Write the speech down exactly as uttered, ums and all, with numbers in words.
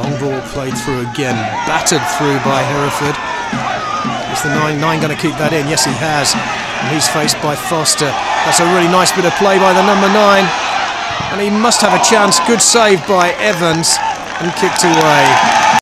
Long ball played through again, battered through by Hereford. Is the nine nine going to keep that in? Yes, he has. And he's faced by Foster. That's a really nice bit of play by the number nine. And he must have a chance. Good save by Evans and kicked away.